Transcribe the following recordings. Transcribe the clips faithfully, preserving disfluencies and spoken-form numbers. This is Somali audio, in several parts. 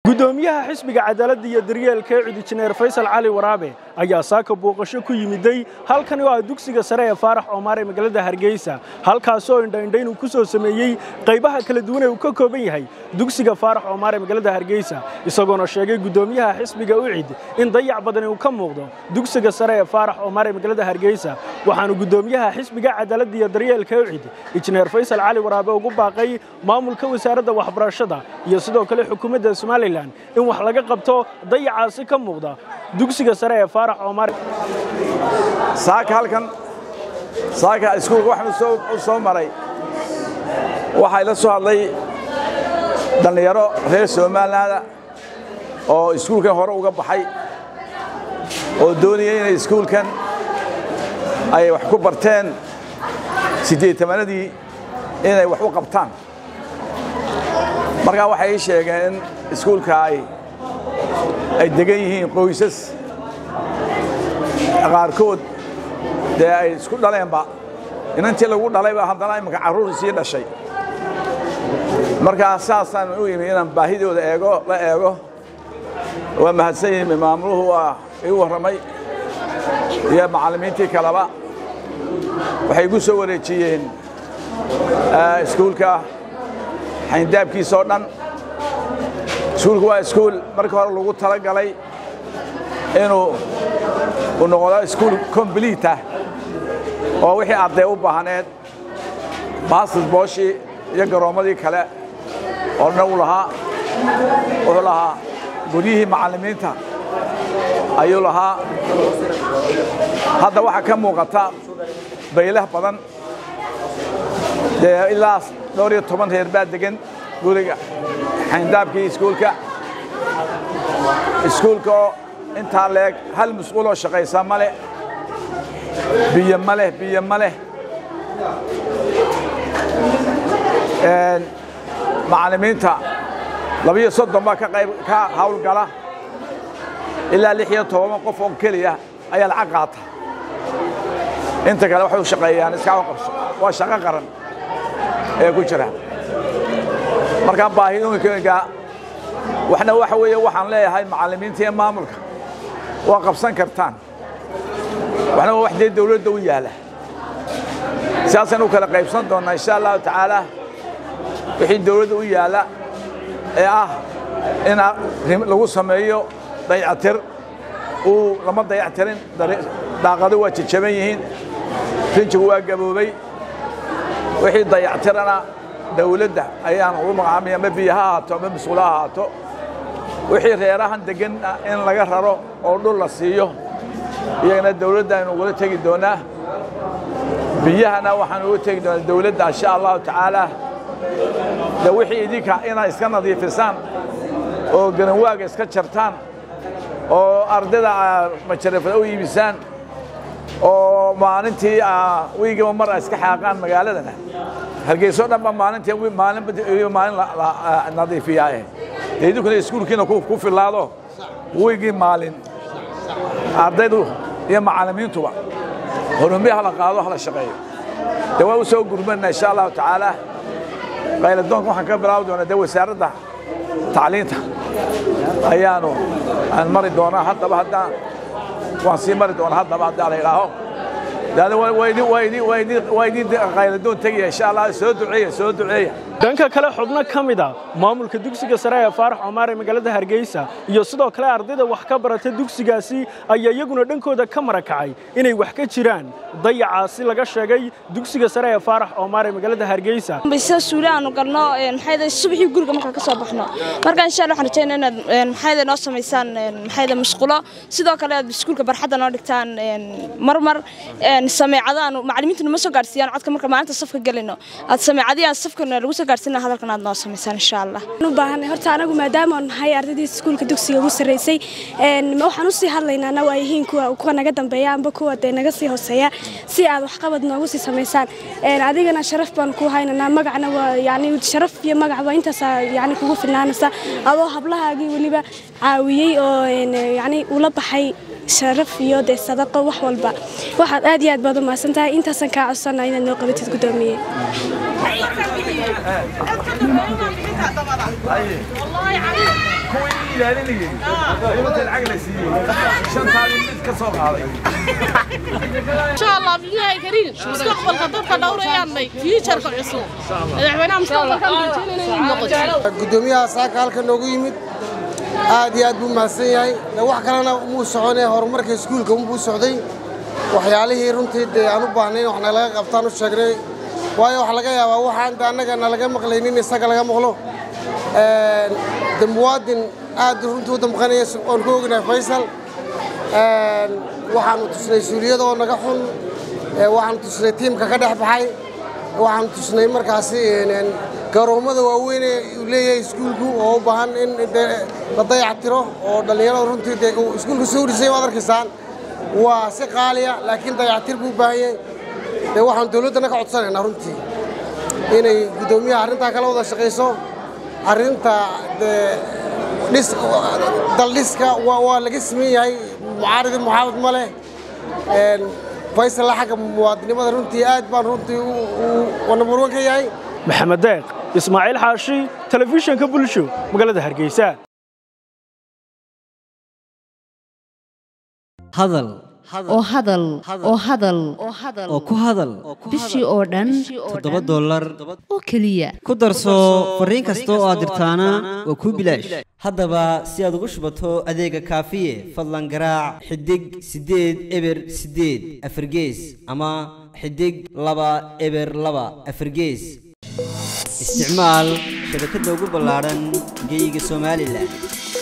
gudoomiyaha xisbiga cadaaladda iyo daryeelka ee Injineer Faysal Cali Waraabe ayaa saaka booqasho ku yimiday halkan oo ah dugsiga sare ee Faarax Omar ee magaalada Hargeysa halkaas oo indhayn uu ku soo sameeyay qaybaha kala duwan ee uu ka kooban yahay dugsiga Faarax Omar ee magaalada Hargeysa isagoona sheegay gudoomiyaha xisbiga U C I D in dayac badan uu ka muuqdo dugsiga sare ee Faarax Omar ee magaalada Hargeysa waxaanu gudoomiyaha xisbiga cadaaladda iyo daryeelka U C I D Injineer Faysal Cali Waraabe ugu baaqay maamulka wasaaradda waxbarashada iyo sidoo kale xukuumadda Soomaaliland in wax laga qabto dayacaasi ka muuqda dugsiga sare ee Faarax Omar saaka halkan saaka iskuulka waxaan soo soo maray waxa ila soo hadlay dhalinyaro reer Soomaaliland oo iskuulkan hore uga baxay oo doonayay in iskuulkan ay wax ku barteen sideetanadii inay wax u qabtaan marka waxay sheegeen iskuulka ay ay degan yihiin qoysas qaarkood ee ay isku dhaleenba inantii lagu dhalayba haddana imka caruur sii dhashay marka asaasan u yimi inaan baahidooda eego la eego waa mahadsan maamuluhu waa ay waramay iyo macallimiintii kalaba waxay ugu soo wareejiyeen iskuulka xayndaabkiisa oo dhan iskuulku waa iskuul markii hore lagu talagalay inuu uu noqdo iskuul complete ah oo wixii arday u baahaneed basketball iyo garoomadii kale oo dhan u lahaa wuxuu lahaa guryihii macallimiinta ayuu lahaa hadda waxaa ka muuqata baylah badan ilaa dhowr iyo toban reer baa degan guriga xayndaabkii iskuulka iskuulka oo intaa leeg hal mas'uul oo shaqaysa male biyo male biyo male een macallimiinta laba iyo soddon baa ka qayb ka hawl gala ilaa lix iyo toban qof oo kaliya ayaa lacag qaata inta kale waxay u shaqeeyaan iska qabso waa shaqo qaran ee ku jira marka baahidooyinka waxna waxa weeye waxaan leeyahay macallimiinta iyo maamulka waa qabsan kartaan waxna wax dee dawladda u yaala siyaasan u kala qaybsan doonaa insha Allah taala wixii dawladda u yaala ee ah in lagu sameeyo dayactir oo lama dayactirin daaqado waa jajaban yihiin rinjigu waa gaboobay wixii dayactirana dawladda ayaan ugu magacaabay ama biyaha haato ama mas'uulaha haato wixii reerahan degan in laga raro oo dhul la siiyo iyagana dawladda aynu uga tagi doonaa biyahana waxaan uga tagi doonaa dawladda insha Allah taala da wixii idinka inay iska nadiifisaan oo garanwaaga iska jartaan oo ardayda majarafada u iibisaan oo maalintii wiiga mar iska xaqaan magaaladana Hargeysa dhanba maalintii maalin maalin nadiifiyaa idinkuna iskuulkiina ku filaado wiigi maalin ardaydu iyo macallimiintuba horumiyaha la qaado hala shaqeeyo dawa u soo gurmadna insha Allah taala qayladoon waxaan ka bilaabo doonaa wasaaradda tacliinta ayaanu aan mari doonaa haddaba haddaan waan sii mari doonaa haddaba haddaan ilaaho dada waydi waydi waydi waydi qayladoon tagay insha Allah soo duceeyo soo duceeyo danka kale xubno kamida maamulka dugsiga sare ee Faarax Omar ee magaalada Hargeysa iyo sidoo kale ardayda wax ka barata dugsigaasi ayaa iyaguna dhankooda ka marakacay inay wax ka jiraan dayacaasi laga sheegay dugsiga sare ee Faarax Omar ee magaalada Hargeysa bisa suulaanu galno maxayda subaxii guriga marka ka soo baxno marka insha Allah waxaan rajaynaynaa in maxayda noo sameeysan maxayda mashquulo sidoo kale aad iskuulka barxadda noo dhigtaan marmar sameecadaan macallimiintu ma soo gaarsiiyaan codka marka maalinta safka galino aad sameecadiyaa safkana lagu gaarsiina hadalkan aad noo sameeysan insha Allah u baahan horta anagu maadaama aan nahay ardayda iskuulka dugsiga ugu sareysay een waxaan u sii hadlaynaa waayihiin kuwa kuwa naga dambeeya amba kuwa ay naga sii hooseeya si aad wax qabad noogu sii sameeysan een adigana sharaf baan ku haynaa magacna waa yaani sharaf iyo magac waa intaas yaani kugu filnaanaysa adoo hablahaagii waliba caawiyay oo yaani ula baxay sharaf iyo de sadaqo wax walba waxaad aad iyo aad baad u maasantahay intaasan ka codsanaa inaad noo qabatid gudoomiye والله عليك ilaalinayay dawladda lacag la siiyey shantaadi mid ka soo qaaday insha Allah billahi kariim mustaqbalka dadka dhawrayaanay future-ka cusub madaxweynaha mustaqbalka inuu noqdo gudoomiyaha saaka halka noogu yimid aad iyo aad buu mahadsan yahay wax kalena muu soconay horumarka iskuulka uu buu socday waxyaalihii runtii aan u baahnay wax laga qabtaan u sheegnay waayo wax laga yaabaa waxaan anaga laga maqlaynin isaga laga maqlo ee damwaadin aad runtii u damqanay oo ku ognahay Faysal ee waxaan u tusnay suuliyada oo naga xun ee waxaan tusnay tiimka ka dhex baxay waxaan tusnay markaasi garoomada waaweyn ee uu leeyahay iskuulku oo u baahan in la dayactiro oo dhalinyarada runtii iskuulku soo dhisay waad arkaysaan waa si qaaliya laakiin dayactir buu baahan yahay waxaan dawladda ka codsanaynaa runtii inay gudoomiyaha arrinta kala wada shaqeyso arrinta dhis daliska waa laga sameeyay mucaarid muxaafid male een Faysal xaga muwaadinimada runtii aad baan runtii uu number one ka yahay maxamed deeq ismaaciil xaashi telefishinka bulsho magaalada Hargeysa hadal oo hadal oo hadal oo ku hadal bishii oo dhan toddoba dollar oo kaliya ku darso fariin kasta oo aad dirtaana waa ku bilaash haddaba si aad ugu shubato adeega kaafiye fadlan garaac xidig sideed eber sideed afargees ama xidig laba eber laba afargees isticmaal shabakadda ugu ballaaran geyga Soomaaliland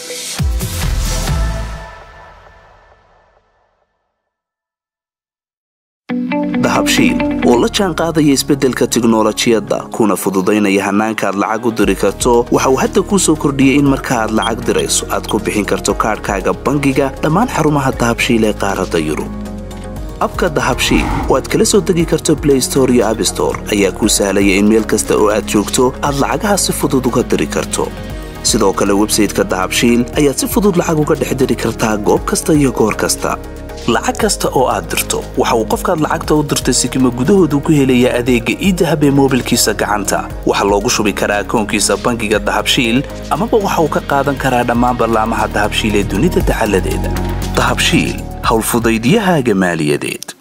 dahabshiil oo la jaan qaadaya isbeddelka tiknoolajiyadda kuna fududaynaya hannaanka aad lacag u diri karto waxa uu hadda kuu soo kordhiyey in marka aad lacag dirayso aad ku bixin karto kaadhkaaga bangiga dhammaan xarumaha dahabshiil ee qaaradda Yurub abka dahabshiil oo aad kala soo degi karto Play Store iyo App Store ayaa kuu sahlaya in meel kasta oo aad joogto aad lacagaha si fudud uga diri karto sidoo kale website-ka dahabshiil ayaad si fudud lacag uga dhex diri kartaa goob kasta iyo goor kasta lacag kasta oo aad dirto waxa uu qofkaad lacagta u dirtay sikimo gudahoodu ku helaya adeegga e-dahab ee moobilkiisa gacanta waxa loogu shubi karaa akoonkiisa bangiga dahabshiil ama waxa uu ka qaadan karaa dhammaan barnaamijyada dahabshiil ee dunida taxalladeeda dahabshiil hawl fudaydiyahaaga maaliyadeed